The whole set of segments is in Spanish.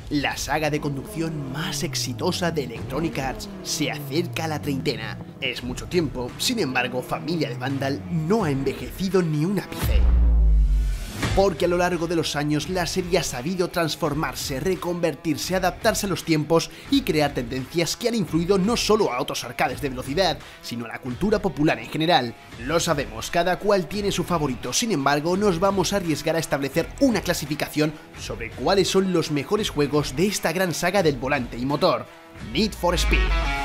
La saga de conducción más exitosa de Electronic Arts se acerca a la treintena. Es mucho tiempo, sin embargo, Familia de Vandal no ha envejecido ni un ápice. Porque a lo largo de los años la serie ha sabido transformarse, reconvertirse, adaptarse a los tiempos y crear tendencias que han influido no solo a otros arcades de velocidad, sino a la cultura popular en general. Lo sabemos, cada cual tiene su favorito, sin embargo nos vamos a arriesgar a establecer una clasificación sobre cuáles son los mejores juegos de esta gran saga del volante y motor, Need for Speed.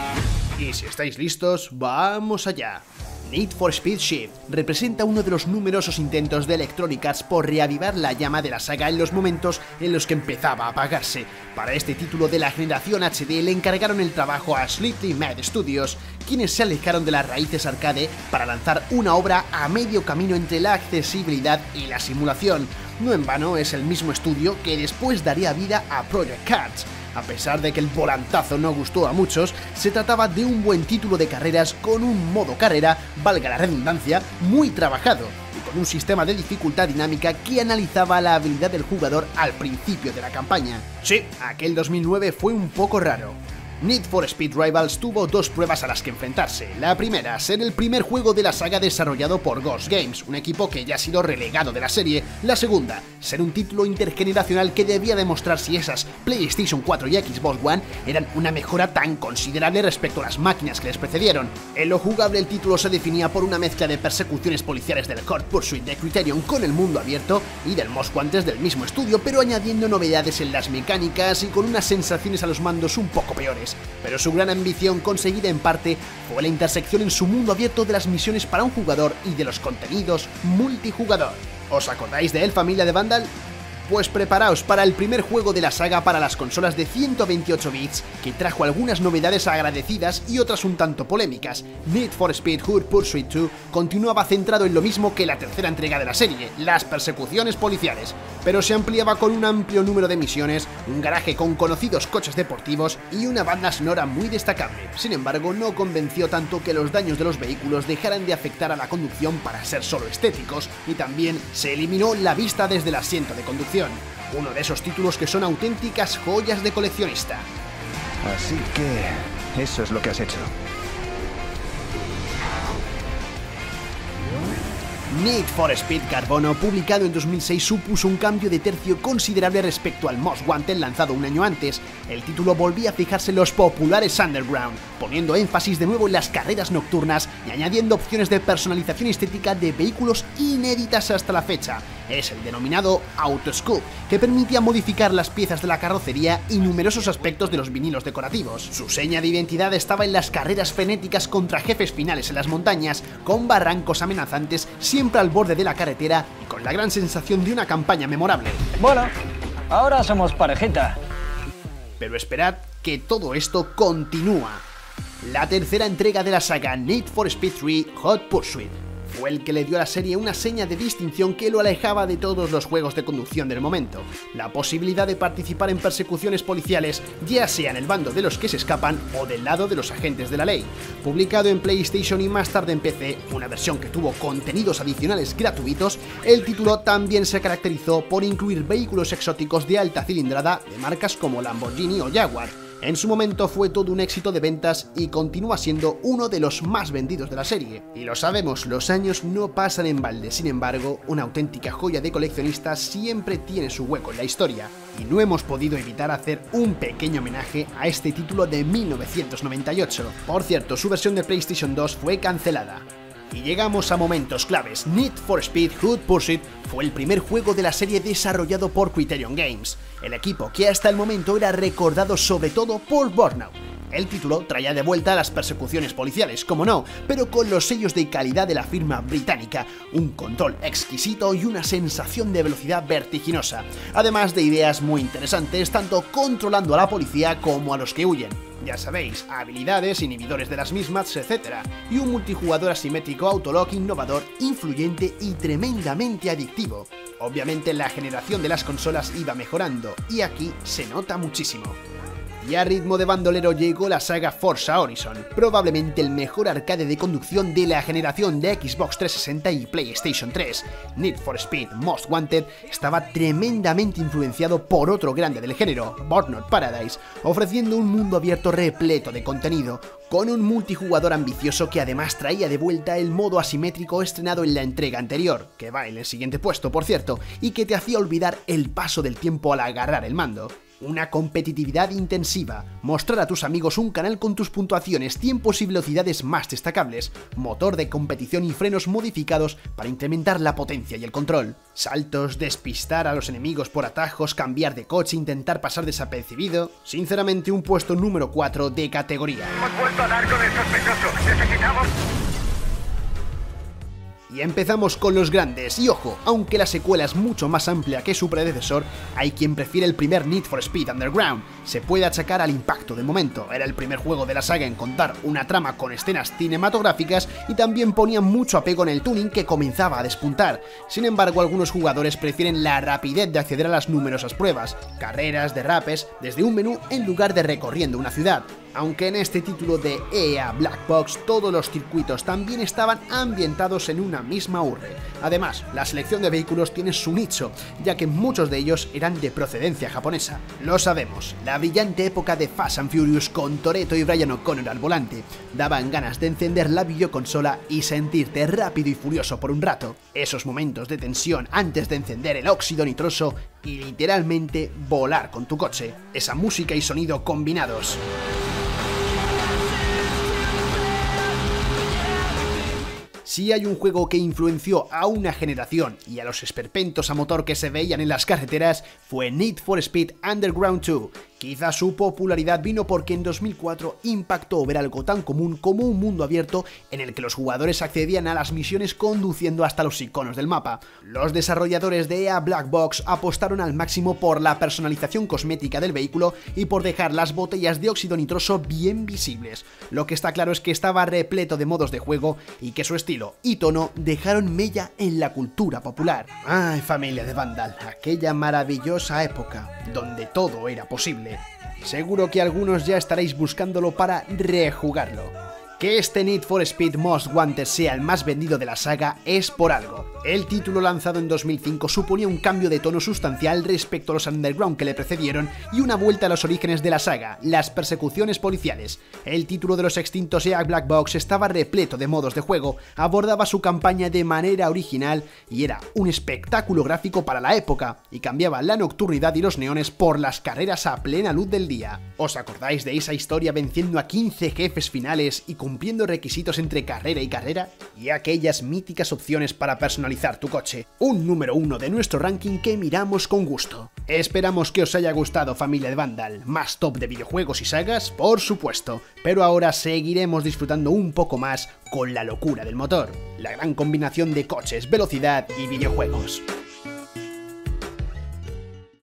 Y si estáis listos, ¡vamos allá! Need for Speed Shift representa uno de los numerosos intentos de Electronic Arts por reavivar la llama de la saga en los momentos en los que empezaba a apagarse. Para este título de la generación HD le encargaron el trabajo a Sleepy Mad Studios, quienes se alejaron de las raíces arcade para lanzar una obra a medio camino entre la accesibilidad y la simulación. No en vano es el mismo estudio que después daría vida a Project Cars. A pesar de que el volantazo no gustó a muchos, se trataba de un buen título de carreras con un modo carrera, valga la redundancia, muy trabajado, y con un sistema de dificultad dinámica que analizaba la habilidad del jugador al principio de la campaña. Sí, aquel 2009 fue un poco raro. Need for Speed Rivals tuvo dos pruebas a las que enfrentarse. La primera, ser el primer juego de la saga desarrollado por Ghost Games, un equipo que ya ha sido relegado de la serie. La segunda, ser un título intergeneracional que debía demostrar si esas PlayStation 4 y Xbox One eran una mejora tan considerable respecto a las máquinas que les precedieron. En lo jugable el título se definía por una mezcla de persecuciones policiales del Hot Pursuit de Criterion con el mundo abierto y del Most Wanted del mismo estudio, pero añadiendo novedades en las mecánicas y con unas sensaciones a los mandos un poco peores. Pero su gran ambición, conseguida en parte, fue la intersección en su mundo abierto de las misiones para un jugador y de los contenidos multijugador. ¿Os acordáis de él, Familia de Vandal? Pues preparaos para el primer juego de la saga para las consolas de 128 bits, que trajo algunas novedades agradecidas y otras un tanto polémicas. Need for Speed Hot Pursuit 2 continuaba centrado en lo mismo que la tercera entrega de la serie, las persecuciones policiales, pero se ampliaba con un amplio número de misiones, un garaje con conocidos coches deportivos y una banda sonora muy destacable. Sin embargo, no convenció tanto que los daños de los vehículos dejaran de afectar a la conducción para ser solo estéticos, y también se eliminó la vista desde el asiento de conducción. Uno de esos títulos que son auténticas joyas de coleccionista. Así que eso es lo que has hecho. Need for Speed Carbono, publicado en 2006, supuso un cambio de tercio considerable respecto al Most Wanted lanzado un año antes. El título volvía a fijarse en los populares Underground, poniendo énfasis de nuevo en las carreras nocturnas y añadiendo opciones de personalización estética de vehículos inéditas hasta la fecha. Es el denominado Autoscoop, que permitía modificar las piezas de la carrocería y numerosos aspectos de los vinilos decorativos. Su seña de identidad estaba en las carreras frenéticas contra jefes finales en las montañas, con barrancos amenazantes siempre al borde de la carretera y con la gran sensación de una campaña memorable. Bueno, ahora somos parejita. Pero esperad que todo esto continúa. La tercera entrega de la saga, Need for Speed 3 Hot Pursuit, fue el que le dio a la serie una seña de distinción que lo alejaba de todos los juegos de conducción del momento: la posibilidad de participar en persecuciones policiales, ya sea en el bando de los que se escapan o del lado de los agentes de la ley. Publicado en PlayStation y más tarde en PC, una versión que tuvo contenidos adicionales gratuitos, el título también se caracterizó por incluir vehículos exóticos de alta cilindrada de marcas como Lamborghini o Jaguar. En su momento fue todo un éxito de ventas y continúa siendo uno de los más vendidos de la serie. Y lo sabemos, los años no pasan en balde, sin embargo, una auténtica joya de coleccionista siempre tiene su hueco en la historia, y no hemos podido evitar hacer un pequeño homenaje a este título de 1998. Por cierto, su versión de PlayStation 2 fue cancelada. Y llegamos a momentos claves. Need for Speed Hot Pursuit fue el primer juego de la serie desarrollado por Criterion Games, el equipo que hasta el momento era recordado sobre todo por Burnout. El título traía de vuelta las persecuciones policiales, como no, pero con los sellos de calidad de la firma británica, un control exquisito y una sensación de velocidad vertiginosa, además de ideas muy interesantes tanto controlando a la policía como a los que huyen. Ya sabéis, habilidades, inhibidores de las mismas, etc. Y un multijugador asimétrico autolock innovador, influyente y tremendamente adictivo. Obviamente la generación de las consolas iba mejorando, y aquí se nota muchísimo. Y a ritmo de bandolero llegó la saga Forza Horizon, probablemente el mejor arcade de conducción de la generación de Xbox 360 y PlayStation 3. Need for Speed Most Wanted estaba tremendamente influenciado por otro grande del género, Burnout Paradise, ofreciendo un mundo abierto repleto de contenido, con un multijugador ambicioso que además traía de vuelta el modo asimétrico estrenado en la entrega anterior, que va en el siguiente puesto por cierto, y que te hacía olvidar el paso del tiempo al agarrar el mando. Una competitividad intensiva, mostrar a tus amigos un canal con tus puntuaciones, tiempos y velocidades más destacables, motor de competición y frenos modificados para incrementar la potencia y el control, saltos, despistar a los enemigos por atajos, cambiar de coche, intentar pasar desapercibido. Sinceramente, un puesto número 4 de categoría. Hemos vuelto a dar con el sospechoso. Necesitamos... Y empezamos con los grandes, y ojo, aunque la secuela es mucho más amplia que su predecesor, hay quien prefiere el primer Need for Speed Underground. Se puede achacar al impacto de momento, era el primer juego de la saga en contar una trama con escenas cinematográficas y también ponía mucho apego en el tuning que comenzaba a despuntar. Sin embargo, algunos jugadores prefieren la rapidez de acceder a las numerosas pruebas, carreras, derrapes, desde un menú en lugar de recorriendo una ciudad. Aunque en este título de EA Black Box todos los circuitos también estaban ambientados en una misma urbe. Además, la selección de vehículos tiene su nicho, ya que muchos de ellos eran de procedencia japonesa. Lo sabemos, la brillante época de Fast and Furious con Toretto y Brian O'Connor al volante daban ganas de encender la videoconsola y sentirte rápido y furioso por un rato. Esos momentos de tensión antes de encender el óxido nitroso y literalmente volar con tu coche. Esa música y sonido combinados. Si hay un juego que influenció a una generación y a los esperpentos a motor que se veían en las carreteras, fue Need for Speed Underground 2. Quizá su popularidad vino porque en 2004 impactó ver algo tan común como un mundo abierto en el que los jugadores accedían a las misiones conduciendo hasta los iconos del mapa. Los desarrolladores de EA Black Box apostaron al máximo por la personalización cosmética del vehículo y por dejar las botellas de óxido nitroso bien visibles. Lo que está claro es que estaba repleto de modos de juego y que su estilo y tono dejaron mella en la cultura popular. ¡Ay, familia de Vandal! Aquella maravillosa época donde todo era posible. Seguro que algunos ya estaréis buscándolo para rejugarlo. Que este Need for Speed Most Wanted sea el más vendido de la saga es por algo. El título lanzado en 2005 suponía un cambio de tono sustancial respecto a los Underground que le precedieron y una vuelta a los orígenes de la saga, las persecuciones policiales. El título de los extintos EA Black Box estaba repleto de modos de juego, abordaba su campaña de manera original y era un espectáculo gráfico para la época, y cambiaba la nocturnidad y los neones por las carreras a plena luz del día. ¿Os acordáis de esa historia venciendo a 15 jefes finales y cumpliendo requisitos entre carrera y carrera? Y aquellas míticas opciones para personalizar tu coche. Un número 1 de nuestro ranking que miramos con gusto. Esperamos que os haya gustado, familia de Vandal. Más top de videojuegos y sagas, por supuesto, pero ahora seguiremos disfrutando un poco más con la locura del motor. La gran combinación de coches, velocidad y videojuegos.